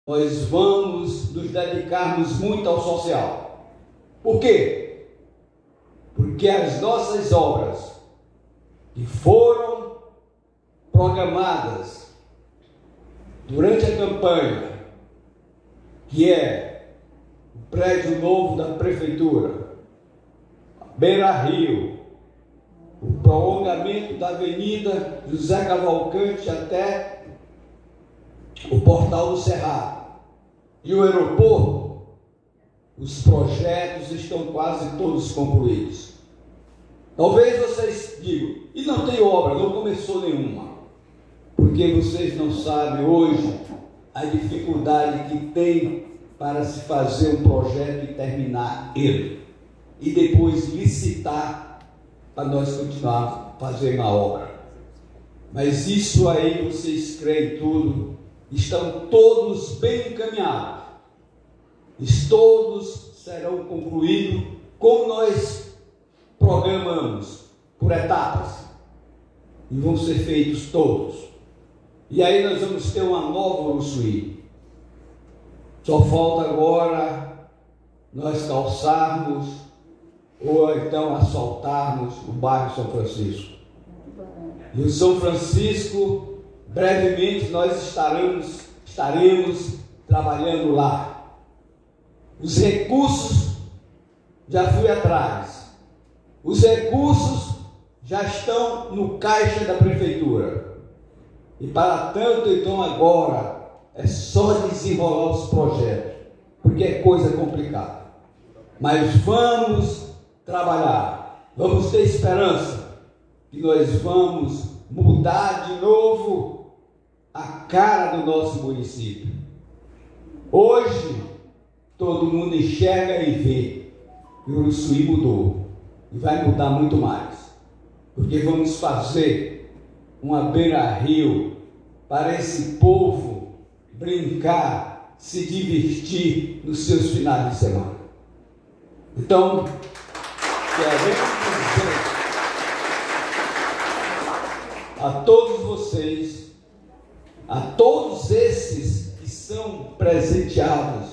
nós vamos nos dedicarmos muito ao social. Por quê? Porque as nossas obras que foram programadas durante a campanha, que é o prédio novo da prefeitura, Beira Rio, o prolongamento da Avenida José Cavalcante até o Portal do Cerrado e o aeroporto, os projetos estão quase todos concluídos. Talvez vocês digam, e não tem obra, não começou nenhuma, porque vocês não sabem hoje a dificuldade que tem para se fazer um projeto e terminar ele, e depois licitar para nós continuarmos fazendo a obra. Mas isso aí, vocês creem tudo, estão todos bem encaminhados, todos serão concluídos como nós programamos, por etapas, e vão ser feitos todos. E aí nós vamos ter uma nova Uruçuí. Só falta agora nós calçarmos ou então asfaltarmos o bairro São Francisco. E o São Francisco, brevemente nós estaremos trabalhando lá. Os recursos, já fui atrás. Os recursos já estão no caixa da prefeitura. E para tanto, então, agora é só desenrolar os projetos, porque é coisa complicada. Mas vamos trabalhar, vamos ter esperança que nós vamos mudar de novo a cara do nosso município. Hoje, todo mundo enxerga e vê que o Uruçuí mudou, e vai mudar muito mais, porque vamos fazer uma beira-rio para esse povo brincar, se divertir nos seus finais de semana. Então, queremos dizer a todos vocês, a todos esses que são presenteados